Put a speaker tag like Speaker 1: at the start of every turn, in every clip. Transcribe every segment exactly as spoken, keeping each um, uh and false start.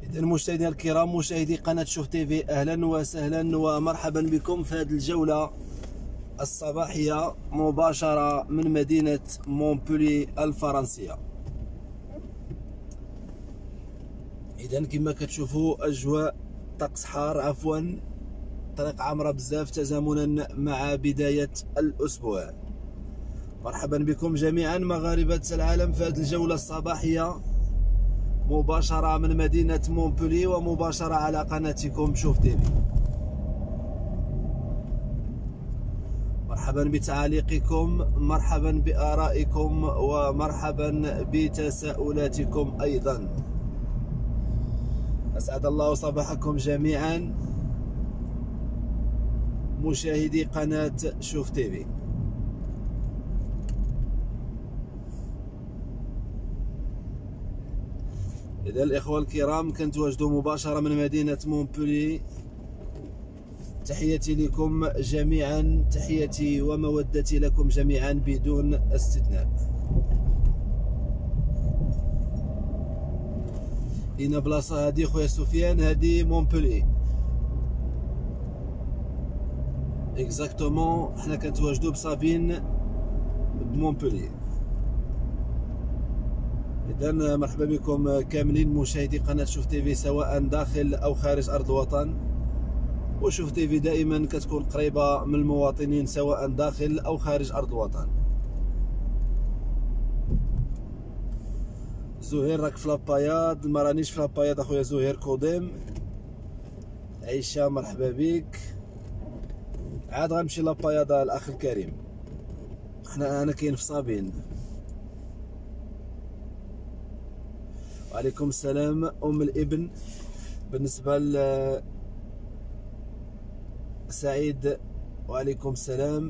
Speaker 1: إذا مشاهدينا الكرام، مشاهدي قناة شوف تيفي، أهلا وسهلا ومرحبا بكم في هذه الجولة الصباحية مباشرة من مدينة مونبولي الفرنسية. إذا كما كتشوفوا أجواء طقس حار، عفوا طريق عامرة بزاف تزامنا مع بداية الأسبوع. مرحبا بكم جميعا مغاربة العالم في هذه الجولة الصباحية مباشرة من مدينة مونبولي ومباشرة على قناتكم شوف تيفي. مرحبا بتعاليقكم، مرحبا بآرائكم، ومرحبا بتساؤلاتكم أيضا. أسعد الله صباحكم جميعا مشاهدي قناة شوف تيفي. إذا الإخوة الكرام كنتواجدوا مباشرة من مدينة مونبولي، تحياتي لكم جميعا، تحياتي ومودتي لكم جميعا بدون استثناء. لينا بلاصة هادي خويا سفيان، هادي مونبولي اكزاكتومون، حنا كنتواجدوا بصابين بمونبولي. إذا مرحبا بكم كاملين مشاهدي قناة شوف تيفي سواء داخل أو خارج أرض الوطن. وشوف تيفي دائما كتكون قريبة من المواطنين سواء داخل أو خارج أرض الوطن. زهير راك في لاباياد؟ ما رانيش في لاباياد أخويا زهير كوديم. عيشة مرحبا بك. عاد غنمشي لاباياد الأخ الكريم، حنا أنا كاين في صابين. وعليكم السلام أم الابن. بالنسبة ل سعيد وعليكم السلام،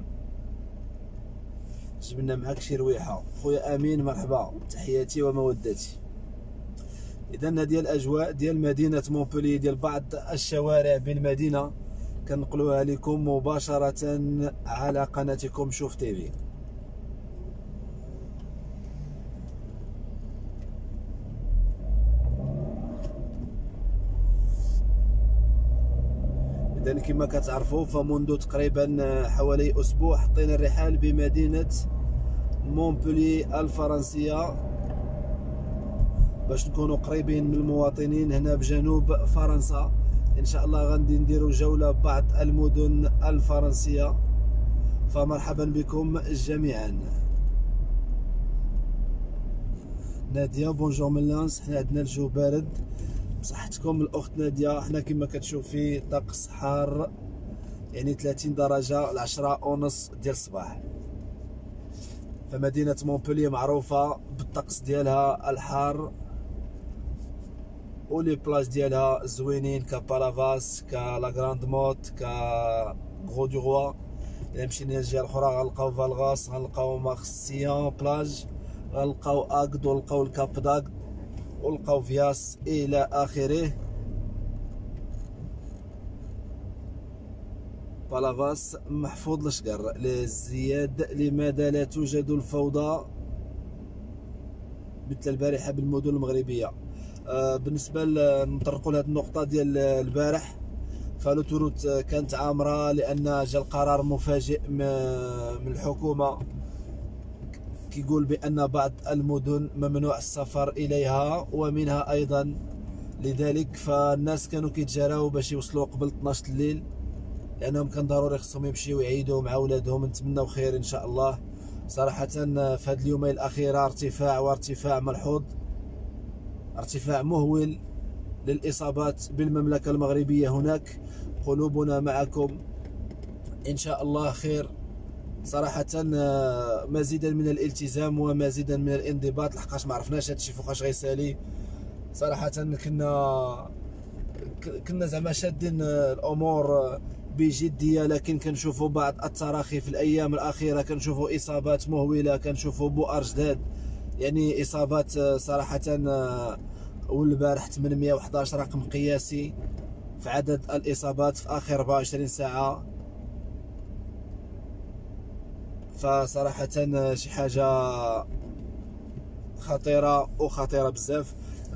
Speaker 1: جبنا معاك شي رويحة. خويا أمين مرحبا، تحياتي ومودتي. إذا هذه الأجواء ديال مدينة مونبولي، ديال بعض الشوارع بالمدينة كنقلوها لكم مباشرة على قناتكم شوف تيفي. إذا كما كتعرفوا فمنذ تقريبا حوالي أسبوع حطينا الرحال بمدينة مونبولي الفرنسية باش نكونوا قريبين من المواطنين هنا بجنوب فرنسا. إن شاء الله غادي نديروا جولة ببعض المدن الفرنسية، فمرحبا بكم جميعا. نادية بونجور من لانس، حنا عندنا الجو بارد بصحتكم الأخت نادية. حنا كما كتشوفي طقس حار، يعني ثلاثين درجة العشرة ونص ديال الصباح. فمدينة مونبولي معروفة بالطقس ديالها الحار، ولي بلاج ديالها زوينين كبالافاس، كلا غراند موت، كغرو دو روا. إلا مشينا للجهة الأخرى غنلقاو فالغاس، غنلقاو مارسيان بلاج، غنلقاو أكد، ونلقاو الكاب داكد، ولقاو فياس الى اخره. بالافاس محفوظ الشقر للزياد. لماذا لا توجد الفوضى مثل البارحه بالمدن المغربيه؟ آه بالنسبه نطرقوا لهذه النقطه ديال البارح، فالوتروت كانت عامره لان جا القرار مفاجئ من الحكومه كيقول بأن بعض المدن ممنوع السفر إليها ومنها أيضا، لذلك فالناس كانوا كيتجراو باش يوصلوا قبل اثناش الليل، لأنهم كان ضروري خصهم يمشيو يعيدوا مع ولادهم. نتمناو خير إن شاء الله. صراحة في هاد اليومين الأخيرة ارتفاع وارتفاع ملحوظ، ارتفاع مهول للإصابات بالمملكة المغربية. هناك قلوبنا معكم إن شاء الله خير. صراحة مزيدا من الالتزام ومزيدا من الانضباط، لحقاش ما عرفناش هادشي فوقاش غيسالي. صراحة كنا كنا زعما شادين الامور بجدية، لكن كنشوفوا بعض التراخي في الايام الاخيرة، كنشوفوا اصابات مهولة، كنشوفوا بؤر جداد، يعني اصابات صراحة. والبارح ثمانمائة وأحد عشر رقم قياسي في عدد الاصابات في اخر أربعة وعشرين ساعة. فصراحة شي حاجة خطيرة وخطيرة بزاف.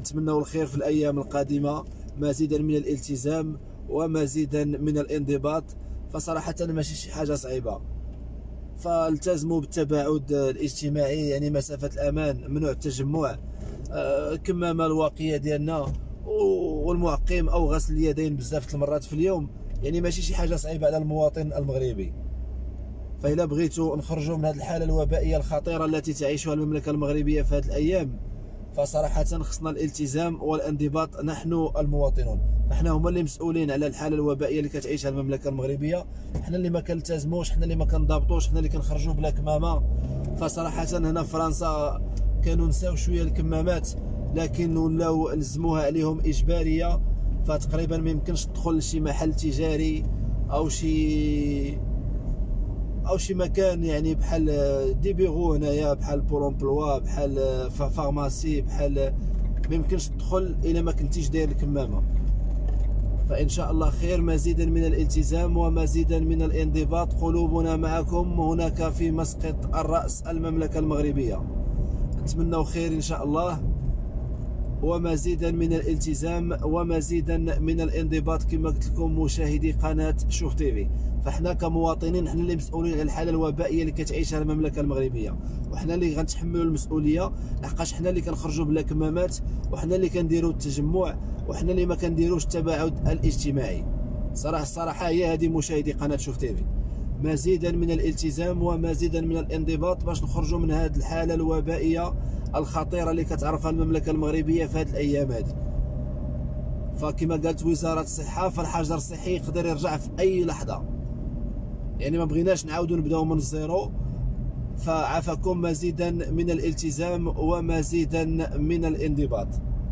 Speaker 1: نتمنوا الخير في الايام القادمه، مزيدا من الالتزام ومزيدا من الانضباط. فصراحه ماشي شي حاجه صعيبه، فالتزموا بالتباعد الاجتماعي، يعني مسافه الامان، ممنوع التجمع، الكمامه الواقيه ديالنا والمعقم او غسل اليدين بزاف المرات في اليوم، يعني ماشي شي حاجه صعيبه على المواطن المغربي. فإلا بغيتوا نخرجوا من هذه الحاله الوبائيه الخطيره التي تعيشها المملكه المغربيه في هذه الايام، فصراحه خصنا الالتزام والانضباط. نحن المواطنون، نحن هما اللي مسؤولين على الحاله الوبائيه اللي كتعيشها المملكه المغربيه. حنا اللي ما كنلتزموش، حنا اللي ما كنضبطوش، حنا اللي كنخرجوا بلا كمامه. فصراحه هنا في فرنسا كانوا نساو شويه الكمامات، لكن ولاو لزموها عليهم اجباريه. فتقريبا ما يمكنش تدخل لشي محل تجاري او شي او شي مكان يعني بحال دي بيغو هنايا، بحال بول امبلوا، بحال فارماسي، بحال ما يمكنش تدخل الا ما كنتيش داير الكمامه. فان شاء الله خير، مزيدا من الالتزام ومزيدا من الانضباط. قلوبنا معكم هناك في مسقط الراس المملكه المغربيه. نتمنوا خير ان شاء الله، ومزيدا من الالتزام ومزيدا من الانضباط كما قلت لكم مشاهدي قناه شوف تيفي. فاحنا كمواطنين حنا اللي مسؤولين على الحاله الوبائيه اللي كتعيشها المملكه المغربيه، وحنا اللي غنتحملوا المسؤوليه، لحقاش حنا اللي كنخرجوا بلا كمامات، وحنا اللي كنديروا التجمع، وحنا اللي ما كنديروش التباعد الاجتماعي. صراحه الصراحه هي هذه مشاهدي قناه شوف تيفي، مزيدا من الالتزام ومزيدا من الانضباط باش نخرجوا من هذه الحاله الوبائيه الخطيره اللي كتعرفها المملكه المغربيه في هذه الايام هذه. فكما قالت وزاره الصحه، فالحجر الصحي يقدر يرجع في اي لحظه، يعني ما بغيناش نعاودوا نبداو من الزيرو. فعافاكم، مزيدا من الالتزام ومزيدا من الانضباط.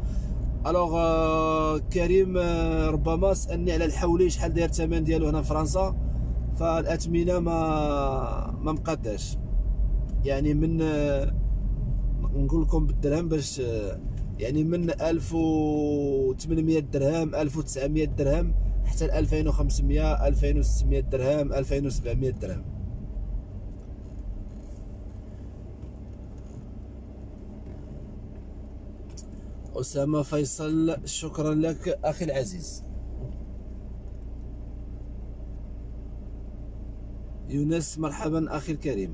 Speaker 1: الوغ كريم ربما سالني على الحولي شحال داير الثمن ديالو هنا في فرنسا. فالاثمنه ما ما مقاداش، يعني من نقول لكم بالدرهم باش يعني من ألف وثمانمائة درهم، ألف وتسعمائة درهم، حتى ل ألفين وخمسمائة، ألفين وستمائة درهم، ألفين وسبعمائة درهم. أسامة فيصل، شكرا لك أخي العزيز. يونس، مرحبا أخي الكريم.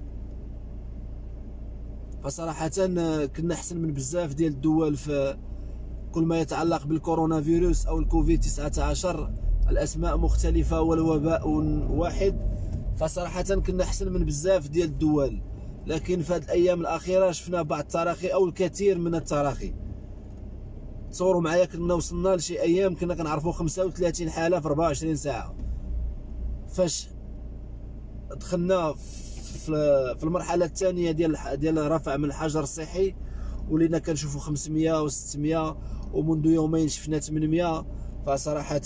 Speaker 1: فصراحة كنا أحسن من بزاف ديال الدول في كل ما يتعلق بالكورونا فيروس أو الكوفيد تسعة عشر، الأسماء مختلفة والوباء واحد. فصراحة كنا أحسن من بزاف ديال الدول، لكن في هذه الأيام الأخيرة شفنا بعض التراخي أو الكثير من التراخي. تصوروا معايا كنا وصلنا لشي أيام كنا كنعرفوا خمسة وثلاثين حالة في أربعة وعشرين ساعة. فاش دخلنا في المرحله الثانيه ديال ديال رفع من الحجر الصحي، ولينا كنشوفوا خمسمائة وستمائة، ومنذ يومين شفنا ثمانمائة. فصراحه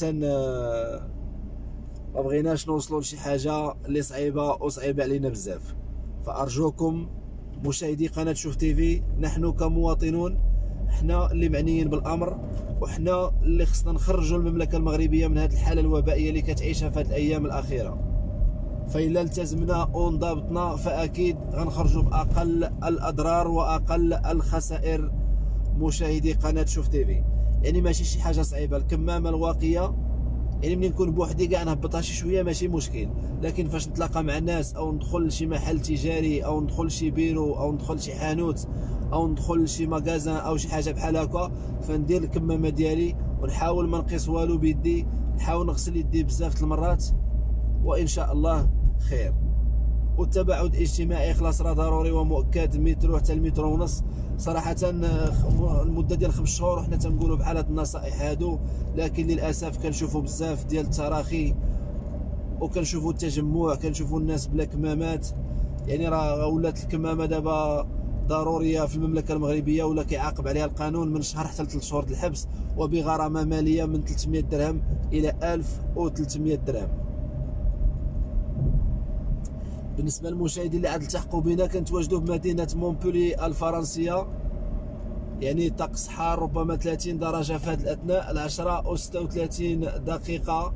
Speaker 1: ما بغيناش نوصلوا لشي حاجه اللي صعيبه وصعيبه علينا بزاف. فارجوكم مشاهدي قناه شوف تيفي، نحن كمواطنون حنا اللي معنيين بالامر، وحنا اللي خصنا نخرجوا المملكه المغربيه من هذه الحاله الوبائيه اللي كتعيشها في هذه الايام الاخيره. فإلا التزمنا وانضبطنا فأكيد غنخرجوا بأقل الأضرار وأقل الخسائر. مشاهدي قناة شوف تيفي، يعني ماشي شي حاجة صعيبة. الكمامة الواقية يعني ملي نكون بوحدي كاع نهبطها شي شوية ماشي مشكل، لكن فاش نتلاقى مع الناس أو ندخل لشي محل تجاري أو ندخل لشي بيرو أو ندخل لشي حانوت أو ندخل لشي مغازان أو شي حاجة بحال هكا، فندير الكمامة ديالي ونحاول ما نقيس والو بيدي، نحاول نغسل يدي بزاف المرات، وإن شاء الله خير. والتباعد الاجتماعي خلاص راه ضروري ومؤكد، مترو حتى المترو ونص. صراحه المده ديال خمس شهور وحنا تنقولوا بحال هاد النصائح هادو، لكن للاسف كنشوفوا بزاف ديال التراخي وكنشوفوا التجمع، كنشوفوا الناس بلا كمامات. يعني راه ولات الكمامه دابا ضروريه في المملكه المغربيه، ولا كيعاقب عليها القانون من شهر حتى لثلاث شهور الحبس، وبغرامه ماليه من ثلاثمائة درهم الى ألف وثلاثمائة درهم. بالنسبه للمشاهدين اللي عاد التحقوا بنا، كنتواجدوا بمدينه مونبولي الفرنسيه، يعني طقس حار ربما ثلاثين درجه في هذه الاثناء، العشرة وستة وثلاثين دقيقه.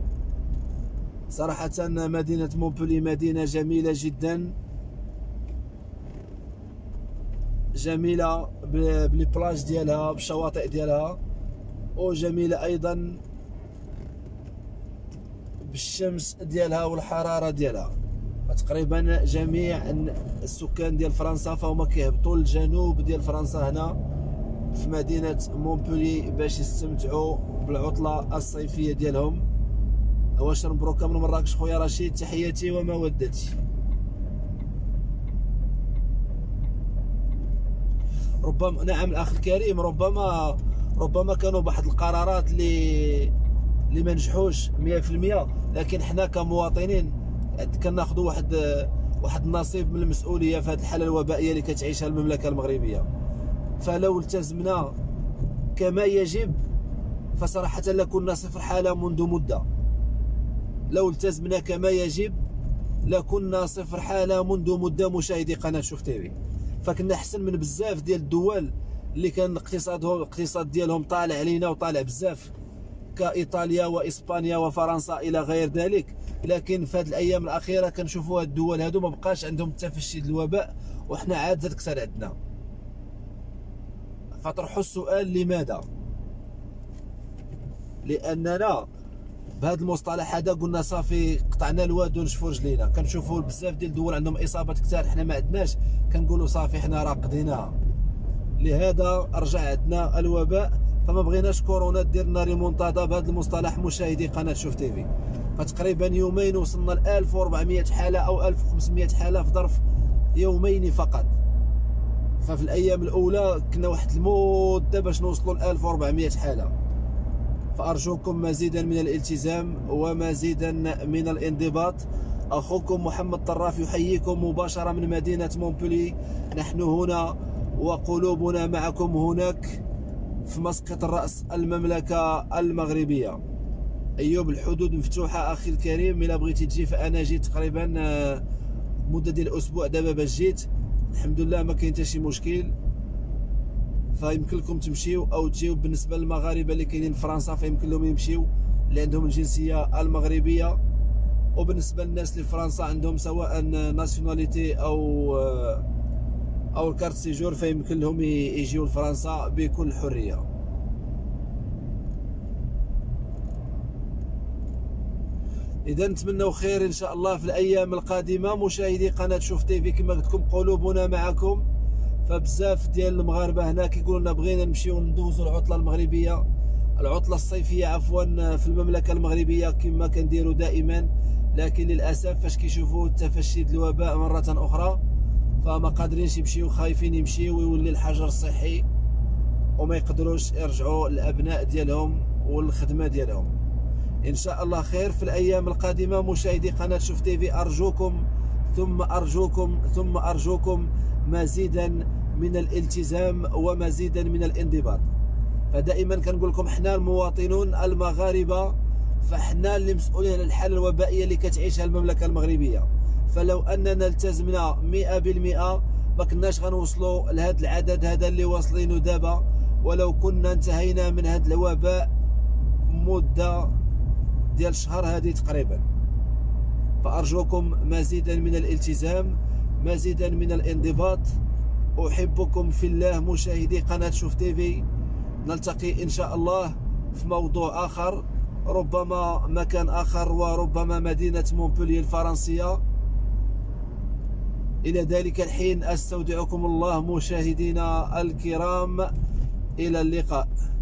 Speaker 1: صراحه مدينه مونبولي مدينه جميله جدا جميله بلي بلاج ديالها بالشواطئ ديالها، وجميله ايضا بالشمس ديالها والحراره ديالها. تقريبا جميع السكان ديال فرنسا فهما كيهبطوا للجنوب ديال فرنسا هنا في مدينه مونبولي باش يستمتعوا بالعطله الصيفيه ديالهم. واش مبروكه من مراكش خويا رشيد، تحياتي ومودتي. ربما نعم الاخ الكريم، ربما ربما كانوا بواحد القرارات اللي اللي ما نجحوش مية في المية، لكن حنا كمواطنين كناخذوا واحد واحد النصيب من المسؤوليه في هذه الحاله الوبائيه اللي كتعيشها المملكه المغربيه. فلو التزمنا كما يجب فصراحه لكنا صفر حاله منذ مده. لو التزمنا كما يجب لكنا صفر حاله منذ مده مشاهدي قناه شوف تيفي. فكنا احسن من بزاف ديال الدول اللي كان اقتصادهم الاقتصاد ديالهم طالع علينا وطالع بزاف، كايطاليا واسبانيا وفرنسا الى غير ذلك. لكن في هذه الايام الاخيره كنشوفوا هاد الدول هادو ما بقاش عندهم تفشي الوباء، وحنا عاد زاد كثر عندنا. فطرحوا السؤال لماذا؟ لاننا بهذا المصطلح هذا قلنا صافي قطعنا الواد ونشفوا رجلينا. كنشوفوا بزاف ديال الدول عندهم اصابات كثار، حنا ما عندناش، كنقولوا صافي حنا راه قضيناها. لهذا رجع عندنا الوباء، فما بغيناش كورونا دير لنا ريمونتادا بهذا المصطلح مشاهدي قناه شوف تيفي. فتقريبا يومين وصلنا ل ألف وأربعمية حاله او ألف وخمسمية حاله في ظرف يومين فقط. ففي الايام الاولى كنا واحد المده باش نوصلوا ل ألف وأربعمية حاله. فارجوكم مزيدا من الالتزام ومزيدا من الانضباط. اخوكم محمد طراف يحييكم مباشره من مدينه مونبولي. نحن هنا وقلوبنا معكم هناك في مسقط الراس المملكه المغربيه. ايوب الحدود مفتوحه اخي الكريم، الا بغيتي تجي فانا جيت تقريبا مده ديال اسبوع دابا باش جيت، الحمد لله ما كاين حتى شي مشكل. فيمكن لكم تمشيو او تجيو. بالنسبه للمغاربه اللي كاينين في فرنسا فيمكن لهم يمشيو اللي عندهم الجنسيه المغربيه، وبالنسبه للناس اللي في فرنسا عندهم سواء ناسيوناليتي او او الكارت سيجور فيمكن لهم يجيو لفرنسا بكل حريه. اذا نتمنوا خير ان شاء الله في الايام القادمه مشاهدي قناه شوف تيفي. كما قلت لكم قلوبنا معكم. فبزاف ديال المغاربه هنا كيقولوا لنا بغينا نمشيو ندوزوا العطله المغربيه العطله الصيفيه عفوا في المملكه المغربيه كما كنديروا دائما، لكن للاسف فاش كيشوفوا تفشي الوباء مره اخرى فما قادرينش يمشيو، خايفين يمشيو ويولي الحجر الصحي وما يقدروش يرجعوا للابناء ديالهم والخدمه ديالهم. ان شاء الله خير في الايام القادمه مشاهدي قناه شوف تيفي. ارجوكم ثم ارجوكم ثم ارجوكم مزيدا من الالتزام ومزيدا من الانضباط. فدائما كنقول لكم حنا المواطنون المغاربه فحنا اللي مسؤولين على الحاله الوبائيه اللي كتعيشها المملكه المغربيه. فلو اننا التزمنا مئة بالمئة ما كناش غنوصلوا لهذا العدد هذا اللي واصلينه دابا، ولو كنا انتهينا من هذا الوباء مده ديال شهر هذه تقريبا. فارجوكم مزيدا من الالتزام مزيدا من الانضباط. احبكم في الله مشاهدي قناه شوف تيفي. نلتقي ان شاء الله في موضوع اخر، ربما مكان اخر وربما مدينه مونبولي الفرنسيه. الى ذلك الحين استودعكم الله مشاهدينا الكرام، الى اللقاء.